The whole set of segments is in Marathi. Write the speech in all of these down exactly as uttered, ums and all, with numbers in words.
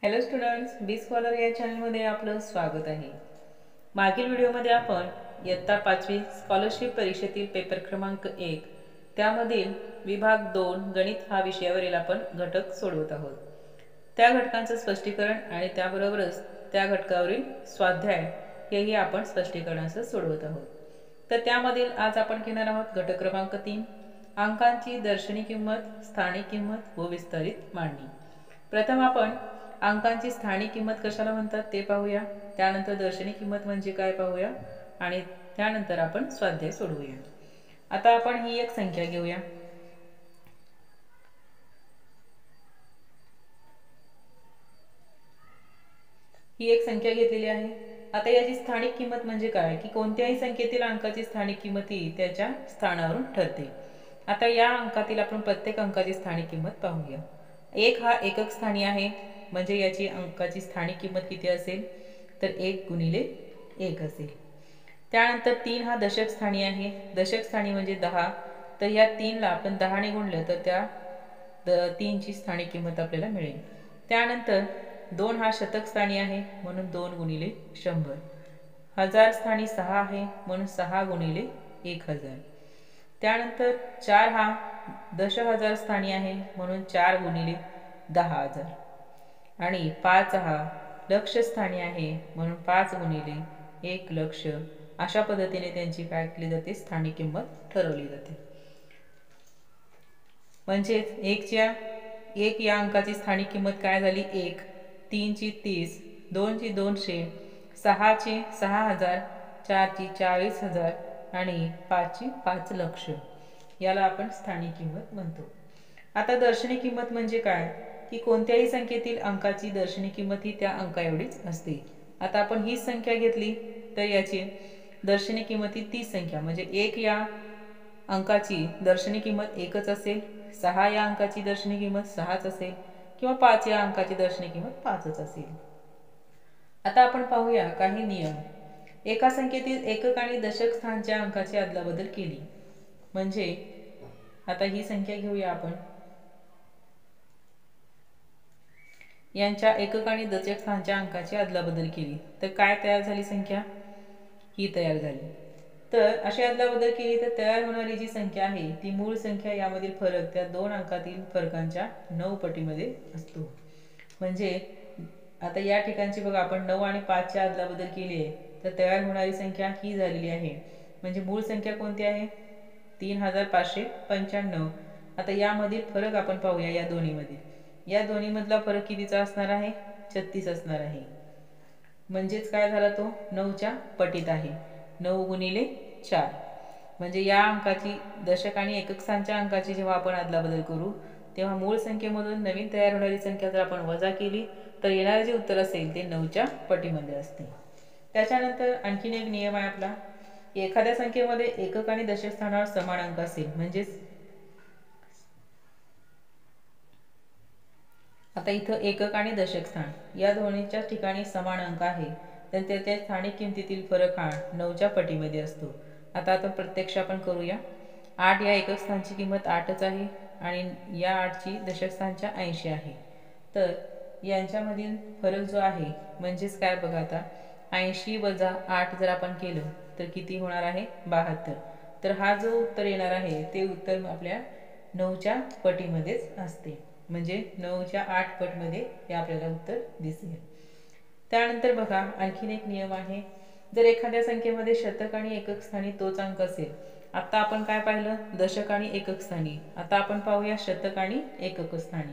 हॅलो स्टुडंट्स, बी स्कॉलर या चॅनलमध्ये आपलं स्वागत आहे। मागील व्हिडिओमध्ये आपण इयत्ता पाचवी स्कॉलरशिप परीक्षेतील पेपर क्रमांक एक त्यामधील विभाग दोन गणित हा विषयावरील आपण घटक सोडवत आहोत। त्या घटकांचं स्पष्टीकरण आणि त्याबरोबरच त्या घटकावरील स्वाध्याय हेही आपण स्पष्टीकरणासह सोडवत आहोत। तर त्यामधील आज आपण घेणार आहोत घटक क्रमांक तीन अंकांची दर्शनी किंमत, स्थानिक किंमत व विस्तारित मांडणी। प्रथम आपण अंकांची स्थानिक किंमत कशाला म्हणतात ते पाहूया, त्यानंतर दर्शनी किंमत म्हणजे काय पाहूया आणि त्यानंतर आपण स्वाध्याय सोडवूया। आता आपण ही एक संख्या घेऊया। ही एक संख्या घेतलेली आहे। आता याची स्थानिक किंमत म्हणजे काय की कोणत्याही संख्येतील अंकाची स्थानिक किंमत ही त्याच्या स्थानावरून ठरते। आता या अंकातील आपण प्रत्येक अंकाची स्थानिक किंमत पाहूया। एक हा एकक स्थानी आहे म्हणजे याची अंकाची स्थानिक किंमत किती असेल तर एक गुणिले एक असेल। त्यानंतर तीन हा दशक स्थानी आहे, दशक स्थानी म्हणजे दहा, तर या तीन ला आपण दहा ने गुणले तर त्या तीन ची स्थानिक किंमत आपल्याला मिळेल। त्यानंतर दोन हा शतक स्थानी आहे म्हणून दोन गुणिले शंभर। हजार स्थानी सहा आहे म्हणून सहा गुणिले एक हजार। त्यानंतर चार हा दश हजार स्थानी आहे म्हणून चार गुणिले दहा हजार। आणि पाच हा लक्ष स्थानी आहे म्हणून पाच गुणिले एक लक्ष। अशा पद्धतीने त्यांची काय केली जाते स्थानिक किंमत ठरवली जाते। म्हणजे एक च्या एक या अंकाची स्थानिक किंमत काय झाली एक, तीन ची तीस, दोन ची दोनशे, सहा ची सहा हजार, चार ची चाळीस हजार आणि पाच ची पाच लक्ष। याला आपण स्थानिक किंमत म्हणतो। आता दर्शनी किंमत म्हणजे काय की कोणत्याही संख्येतील अंकाची दर्शनी किंमत ही त्या अंका एवढीच असते। आता आपण ही संख्या घेतली तर याची दर्शनी किंमत ही ती संख्या म्हणजे एक या अंकाची दर्शनी किंमत एकच असेल, सहा या अंकाची दर्शनी किंमत सहाच असेल किंवा पाच या अंकाची दर्शनी किंमत पाचच असेल। आता आपण पाहूया काही नियम। एका संख्येतील एकक आणि दशक स्थानच्या अंकाची अदलाबदल केली म्हणजे आता ही संख्या घेऊया आपण, यांच्या एकक आणि दशक स्थानच्या अंकाची अदलाबदल केली तर काय तयार झाली संख्या ही तयार झाली। तर अशी अदलाबदल केली तर तयार होणारी जी संख्या आहे ती मूळ संख्या यामधील फरक त्या दोन अंकातील फरकांच्या नऊ पटीमध्ये असतो। म्हणजे आता या ठिकाणची बघा आपण नऊ आणि पाच ची अदलाबदल केली आहे तर तयार होणारी संख्या ही झालेली आहे। म्हणजे मूळ संख्या कोणती आहे तीन हजार पाचशे पंच्याण्णव। आता यामधील फरक आपण पाहूया या दोन्ही मध्ये, या दोन्ही मधला फरक कितीचा असणार आहे छत्तीस असणार आहे। म्हणजेच काय झाला तो नऊ च्या पटीत आहे, नऊ गुणिले चार। म्हणजे या अंकाची दशक आणि एकक स्थानच्या अंकाची जेव्हा आपण अदलाबदल करू तेव्हा मूळ संख्येमधून नवीन तयार होणारी संख्या जर आपण वजा केली तर येणारे जे उत्तर असेल ते नऊ च्या पटीमध्ये असते। त्याच्यानंतर आणखीन एक नियम आहे आपला, एखाद्या संख्येमध्ये एकक आणि दशक स्थानावर समान अंक असेल म्हणजे आता इथं एकक आणि दशक स्थान या दोन्हीच्या ठिकाणी समान अंक आहे तर त्याच्या स्थानिक किमतीतील फरक हा नऊ च्या पटीमध्ये असतो। आता आपण प्रत्यक्ष आपण करूया। आठ या एकक स्थानची किंमत आठच आहे आणि या आठ ची दशक स्थानच्या ऐंशी आहे। तर यांच्यामधील फरक जो आहे म्हणजेच काय बघा आता ऐंशी वजा आठ जर आपण केलं तर किती होणार आहे बहात्तर। तर हा जो उत्तर येणार आहे ते उत्तर आपल्या नऊ च्या पटीमध्येच असते। म्हणजे नऊ च्या आठ पटमध्ये हे आपल्याला उत्तर दिसेल। त्यानंतर बघा आणखीन एक नियम आहे, जर एखाद्या संख्येमध्ये शतक आणि एकक स्थानी तोच अंक असेल। आता आपण काय पाहिलं दशक आणि एकक स्थानी, आता आपण पाहूया शतक आणि एकक स्थानी।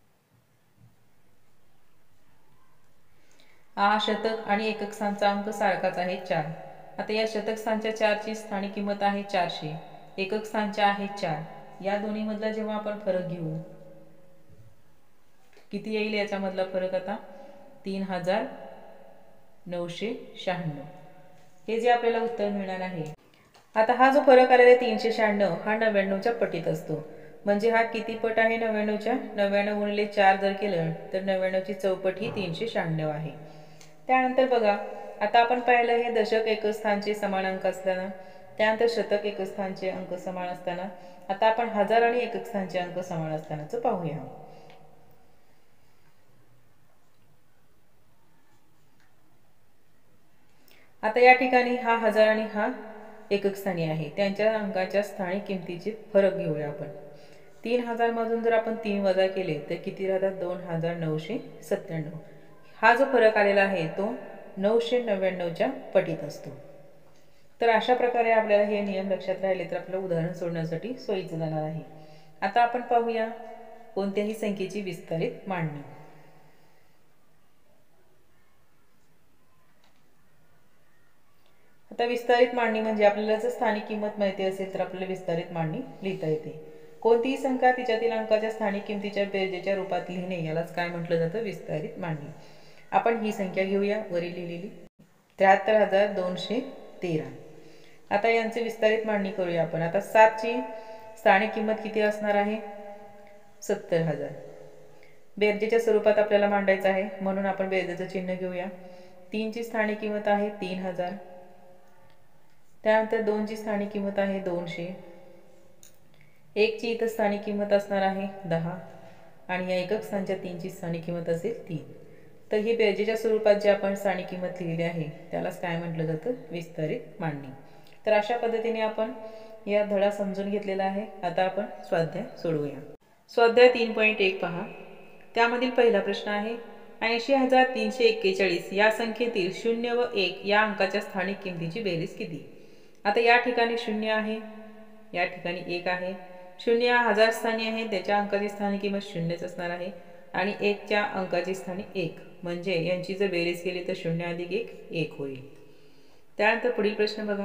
हा शतक आणि एकक स्थानचा अंक सारखाच आहे चार। आता या शतक स्थानच्या चार ची स्थानिक किंमत आहे चारशे, एकक स्थानच्या आहे चार। या दोन्ही मधला जेव्हा आपण फरक घेऊ किती येईल याच्या मधला फरक आता तीन हजार नऊशे शहाण्णव हे जे आपल्याला उत्तर मिळणार आहे। आता हा जो फरक आलेला आहे तीनशे शहाण्णव हा नव्याण्णव च्या पटीत असतो। म्हणजे हा किती पट आहे नव्याण्णव च्या, नव्याण्णव गुणिले चार जर केलं तर नव्याण्णव ची चौपट ही तीनशे शहाण्णव आहे। त्यानंतर बघा आता आपण पाहिलं हे दशक एकक स्थानचे समान अंक असताना, त्यानंतर शतक एकक स्थानचे अंक समान असताना आता आपण हजार आणि एकक स्थानचे अंक समान असतानाच पाहूया। आता या ठिकाणी हा हजार आणि हा एकक स्थानी आहे, त्यांच्या अंकाच्या स्थानिक किमतीचे फरक घेऊया आपण। तीन हजार मधून जर आपण तीन वजा केले तर किती राहतात, दोन हजार नऊशे सत्त्याण्णव। हा जो फरक आलेला आहे तो नऊशे नव्याण्णवच्या पटीत असतो। तर अशा प्रकारे आपल्याला हे नियम लक्षात राहिले तर आपलं उदाहरण सोडवण्यासाठी सोयीचं जाणार आहे। आता आपण पाहूया कोणत्याही संख्येची विस्तारित मांडणी। आता विस्तारित मांडणी म्हणजे आपल्याला जर स्थानिक किंमत माहिती असेल तर आपल्याला विस्तारित मांडणी लिहिता येते। कोणतीही संख्या तिच्यातील अंकाच्या स्थानिक किमतीच्या बेरजेच्या रूपात लिहिणे यालाच काय म्हटलं जातं, विस्तारित मांडणी। आपण ही संख्या घेऊया वरील लिहिलेली त्र्याहत्तर हजार दोनशे तेरा। आता यांची विस्तारित मांडणी करूया आपण। आता सातची स्थानिक किंमत किती असणार आहे, सत्तर हजार। बेरजेच्या स्वरूपात आपल्याला मांडायचं आहे म्हणून आपण बेरजेचं चिन्ह घेऊया। तीनची स्थानिक किंमत आहे तीन हजार, त्यानंतर दोनची स्थानिक किंमत आहे दोनशे, एकची इथं स्थानिक किंमत असणार आहे दहा आणि या एकक स्थानच्या तीनची स्थानिक किंमत असेल तीन। तर ही बेरजेच्या स्वरूपात जे आपण स्थानिक किंमत लिहिली आहे त्यालाच काय म्हटलं जातं, विस्तारित मांडणी। तर अशा पद्धतीने आपण या धडा समजून घेतलेला आहे। आता आपण स्वाध्याय सोडवूया। स्वाध्याय तीन पॉईंट एक पहा, त्यामधील पहिला प्रश्न आहे ऐंशी हजार तीनशे एक्केचाळीस या संख्येतील शून्य व एक या अंकाच्या स्थानिक किमतीची बेरीज किती। आता या ठिकाणी शून्य आहे, या ठिकाणी एक आहे। शून्य हा हजार स्थानी आहे, त्याच्या अंकाची स्थानिक किंमत शून्यच असणार आहे आणि एकच्या अंकाची स्थानिक एक, म्हणजे यांची जर बेरीज केली तर शून्य अधिक एक एक होईल। त्यानंतर पुढील प्रश्न बघा,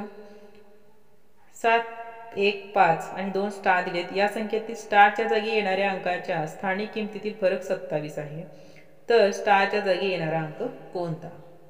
सात एक पाच आणि दोन स्टार दिलेत, या संख्येतील स्टारच्या जागी येणाऱ्या अंकाच्या स्थानिक किमतीतील फरक सत्तावीस आहे, तर स्टारच्या जागी येणारा अंक कोणता।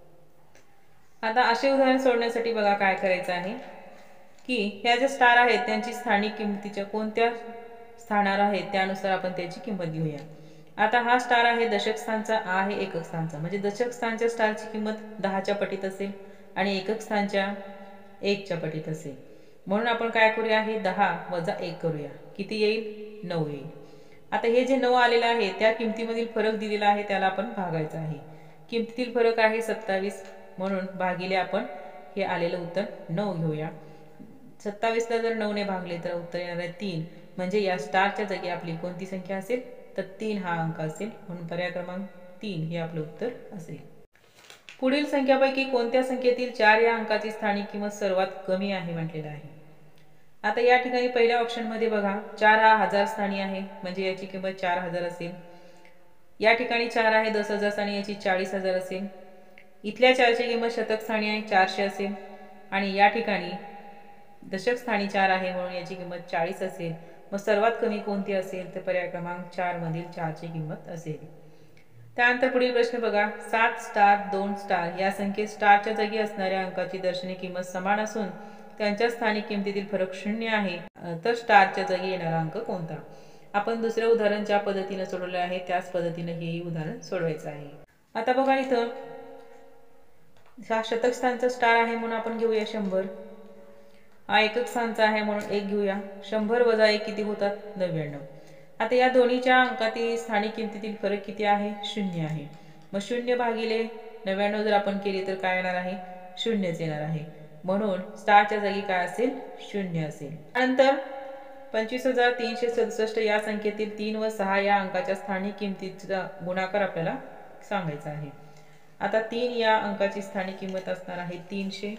आता असे उदाहरण सोडवण्यासाठी बघा काय करायचं आहे की ह्या ज्या स्टार आहेत त्यांची स्थानिक किमतीच्या कोणत्या स्थानावर आहेत त्यानुसार आपण त्याची किंमत घेऊया। आता हा स्टार आहे दशक स्थानचा, आ आहे एकक स्थानचा, म्हणजे दशक स्थानच्या स्टारची किंमत दहाच्या पटीत असेल आणि एकक स्थानच्या एकच्या पटीत असेल, म्हणून आपण काय करूया, हे दहा वजा एक करूया, किती येईल, नऊ येईल। आता हे जे नऊ आलेलं आहे त्या किमतीमधील फरक दिलेला आहे त्याला आपण भागायचं आहे। किमतीतील फरक आहे सत्तावीस, म्हणून भागिले आपण हे आलेलं उत्तर नऊ घेऊया। सत्तावीस ला जर नऊ ने भागले तर उत्तर येणार आहे तीन, म्हणजे या स्टारच्या जागी आपली कोणती संख्या असेल तर तीन हा अंक असेल, म्हणून पर्याय क्रमांक तीन हे आपलं उत्तर असेल। पुढील संख्यापैकी कोणत्या संख्येतील चार या अंकाची स्थानिक किंमत सर्वात कमी आहे म्हटलेलं आहे। आता या ठिकाणी पहिल्या ऑप्शन मध्ये बघा चार हा हजार स्थानी आहे, म्हणजे याची किंमत चार हजार असेल। या ठिकाणी चार आहे दस हजार स्थानी, याची चाळीस हजार असेल। इथल्या चारची किंमत शतक स्थानी आहे, चारशे असेल आणि या ठिकाणी दशक स्थानी चार आहे म्हणून याची किंमत चाळीस असेल। मग सर्वात कमी कोणती असेल तर पर्याय क्रमांक चार मधील चारची किंमत असेल। त्यानंतर पुढील प्रश्न बघा, सात स्टार दोन स्टार या संख्येत स्टारच्या जागी असणाऱ्या अंकाची दर्शनी किंमत समान असून त्यांच्या स्थानिक किमतीतील फरक शून्य आहे, तर स्टारच्या जागी येणारा अंक कोणता। आपण दुसरे उदाहरण ज्या पद्धतीने सोडवले आहे त्याच पद्धतीने हेही उदाहरण सोडवायचं आहे। आता बघा इथं हा शतक स्थानचा स्टार आहे म्हणून आपण घेऊया शंभर, हा एकक स्थानचा आहे म्हणून एक घेऊया। शंभर वजा एक किती होतात, नव्याण्णव। आता या दोन्हीच्या अंकातील स्थानिक किमतीतील फरक किती आहे, शून्य आहे। मग शून्य भागिले नव्याण्णव जर आपण केले तर काय येणार आहे, शून्यच येणार आहे, म्हणून स्टारच्या जागी काय असेल, शून्य असेल। त्यानंतर पंचवीस हजार तीनशे सदुसष्ट या संख्येतील तीन व सहा या अंकाच्या स्थानिक किमतीचा गुणाकार आपल्याला सांगायचा आहे। आता तीन या अंकाची स्थानिक किंमत असणार आहे तीनशे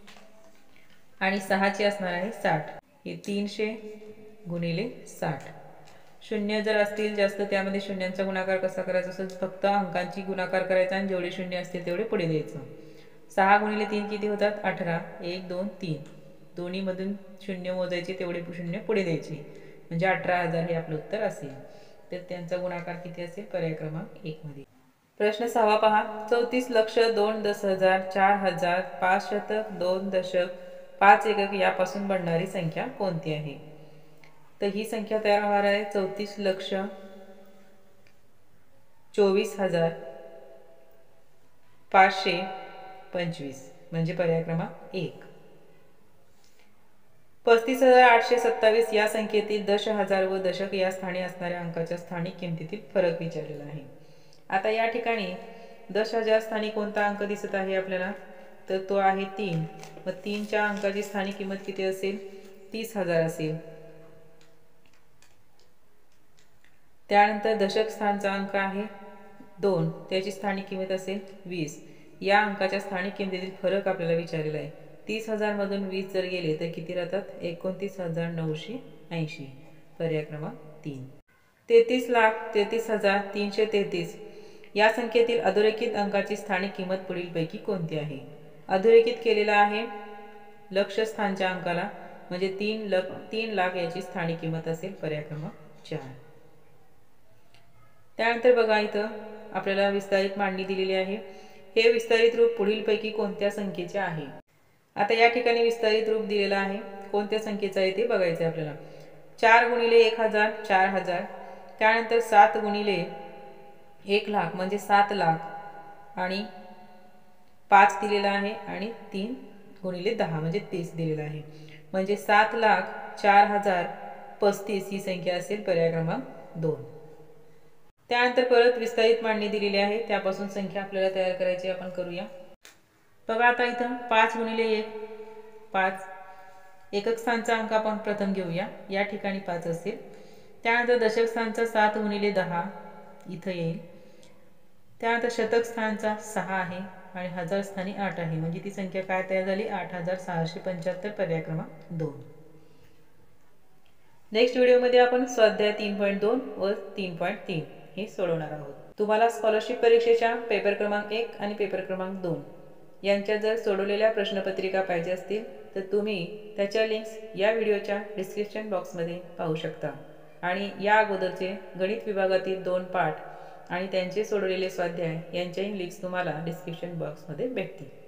आणि सहाची असणार आहे साठ, हे तीनशे गुणिले साठ। शून्य जर असतील जास्त त्यामध्ये शून्यांचा गुणाकार कसा करायचा असेल, फक्त अंकांची गुणाकार करायचा आणि जेवढे शून्य असतील तेवढे पुढे द्यायचं। सहा गुणिले तीन किती होतात, अठरा, एक दोन तीन, दोन्ही मधून शून्य मोजायचे तेवढे शून्य पुढे द्यायचे, म्हणजे अठरा हजार हे आपलं उत्तर असेल। तर त्यांचा गुणाकार किती असेल, पर्याय क्रमांक एक मध्ये। प्रश्न सहावा पहा, चौतीस लक्ष दोन दस हजार चार हजार पाच शतक दोन दशक पाच एकक यापासून बनणारी संख्या कोणती आहे। तर ही संख्या तयार होणार आहे चौतीस लक्ष चोवीस हजार पाचशे पंचवीस, म्हणजे पर्याय क्रमांक एक। पस्तीस हजार आठशे सत्तावीस या संख्येतील दश हजार व दशक या स्थानी असणाऱ्या अंकाच्या स्थानिक किमतीतील फरक विचारलेला आहे। आता या ठिकाणी दश हजार स्थानी कोणता अंक दिसत आहे आपल्याला, तर तो आहे तीन. मग तीनच्या अंकाची स्थानिक किंमत किती असेल? तीस हजार असेल. त्यानंतर दशक स्थानचा अंक आहे दोन, त्याची स्थानिक किंमत असेल वीस. या अंकाच्या स्थानिक किंमतीतील फरक आपल्याला विचारलेला आहे. तीस हजार मधून वीस जर गेले तर किती राहतात? एकोणतीस हजार नऊशे ऐंशी. पर्याय क्रमांक तीन. तेहतीस लाख तेहतीस हजार तीनशे तेहतीस या संख्येतील अधोरेखित अंकाची स्थानिक किंमत पुढीलपैकी कोणती आहे? अधोरेखित केलेला आहे लक्ष स्थानच्या अंकाला, म्हणजे तीन लख तीन लाख याची स्थानिक किंमत असेल. पर्याय क्रमांक चार. त्यानंतर बघा इथं आपल्याला विस्तारित मांडणी दिलेली आहे. हे विस्तारित रूप पुढीलपैकी कोणत्या संख्येचे आहे? आता या ठिकाणी विस्तारित रूप दिलेलं आहे, कोणत्या संख्येचं आहे ते बघायचं आहे आपल्याला. चार गुणिले एक हजार चार हजार. त्यानंतर सात गुणिले एक लाख म्हणजे सात लाख आणि पाच दिलेला आहे आणि तीन गुणिले दहा म्हणजे तीस दिलेला आहे, म्हणजे सात लाख चार हजार पस्तीस ही संख्या असेल. पर्याय क्रमांक दोन. त्यानंतर परत विस्तारित मांडणी दिलेली आहे, त्यापासून संख्या आपल्याला तयार करायची, आपण करूया. बघा आता इथं पाच गुणिले एक पाच. एकक स्थानचा अंक आपण प्रथम घेऊया, या ठिकाणी पाच असेल. त्यानंतर दशक स्थानचा सात गुणिले दहा इथं येईल. त्यानंतर शतक स्थानचा सहा आहे आणि हजार स्थानी आठ आहे, म्हणजे ती संख्या काय तयार झाली? आठ हजार सहाशे पंच्याहत्तर. पर्याय क्रमांक दोन. नेक्स्ट व्हिडिओमध्ये आपण स्वाध्याय तीन पॉईंट दोन व तीन पॉईंट तीन हे सोडवणार आहोत. तुम्हाला स्कॉलरशिप परीक्षेच्या पेपर क्रमांक एक आणि पेपर क्रमांक दोन यांच्या जर सोडवलेल्या प्रश्नपत्रिका पाहिजे असतील तर तुम्ही त्याच्या लिंक्स या व्हिडिओच्या डिस्क्रिप्शन बॉक्समध्ये पाहू शकता. आणि या अगोदरचे गणित विभागातील दोन पाठ आणि त्यांचे सोडवलेले स्वाध्याय यांच्याही लिंक्स तुम्हाला डिस्क्रिप्शन बॉक्समध्ये भेटतील.